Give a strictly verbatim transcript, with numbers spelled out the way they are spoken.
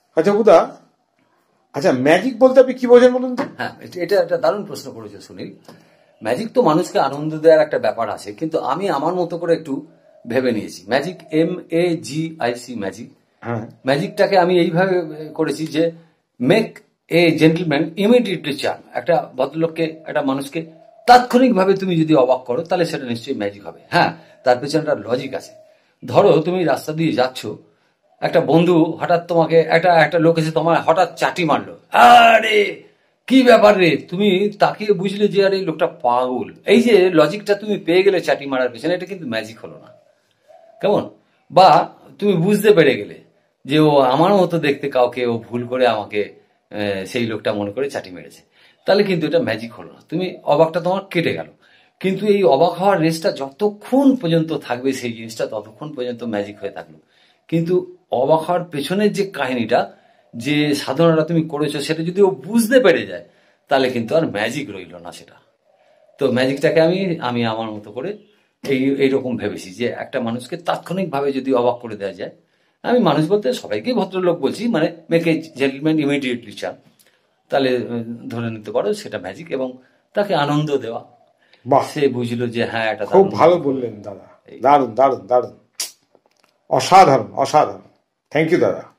আচ্ছা বুদা, আচ্ছা ম্যাজিক বলতে আপনি কি বোঝেন বলুন তো? হ্যাঁ, এটা একটা দারুণ প্রশ্ন করেছে সুনীল। ম্যাজিক তো মানুষকে আনন্দ দেওয়ার একটা ব্যাপার আছে, কিন্তু আমি আমার মতো করে একটু ভেবে নিয়েছি। Magic, M A G I C, magic. হ্যাঁ, ম্যাজিকটাকে আমি এইভাবে করেছি যে make a gentleman immediately charm. একটা ভদ্রলোককে, একটা মানুষকে তাৎক্ষণিকভাবে তুমি যদি অবাক করো, তাহলে সেটা নিশ্চয়ই ম্যাজিক হবে। হ্যাঁ, তার পেছনে একটা লজিক আছে। ধরো তুমি রাস্তা দিয়ে যাচ্ছ, একটা বন্ধু হঠাৎ তোমাকে, একটা একটা লোক এসে তোমার হঠাৎ চাটি মারলো, আরে কি ব্যাপার রে, তুমি তাকে বুঝলে যে আরে এই লোকটা পাগল। এই যে লজিকটা তুমি পেয়ে গেলে চাটি মারার পেছনে, এটা কিন্তু ম্যাজিক হলো না, কেমন? বা তুমি বুঝতে পেরে গেলে যে ও আমার মতো দেখতে কাউকে, ও ভুল করে আমাকে সেই লোকটা মনে করে চাটি মেরেছে, তাহলে কিন্তু এটা ম্যাজিক হলো না। তুমি অবাকটা তোমার কেটে গেল, কিন্তু এই অবাক হওয়ার রেসটা যতক্ষণ পর্যন্ত থাকবে সেই জিনিসটা ততক্ষণ পর্যন্ত ম্যাজিক হয়ে থাকলো। কিন্তু অবাক হওয়ার পেছনের যে কাহিনীটা, যে সাধনাটা তুমি করেছো, সেটা যদি ও বুঝতে পেরে যায়, তাহলে কিন্তু আর ম্যাজিক রইল না সেটা। তো ম্যাজিকটাকে আমি আমি আমার মতো করে এই এইরকম ভেবেছি যে একটা মানুষকে তাৎক্ষণিকভাবে যদি অবাক করে দেওয়া যায়, আমি মানুষ বলতে সবাইকেই ভদ্রলোক বলছি, মানে make a gentleman immediately charm, তাহলে ধরে নিতে পারো সেটা ম্যাজিক, এবং তাকে আনন্দ দেওয়া। সে বুঝলো যে হ্যাঁ, এটা খুব ভালো বললেন দাদা, দারুণ দারুণ দারুণ, অসাধারণ অসাধারণ। থ্যাংক ইউ দাদা।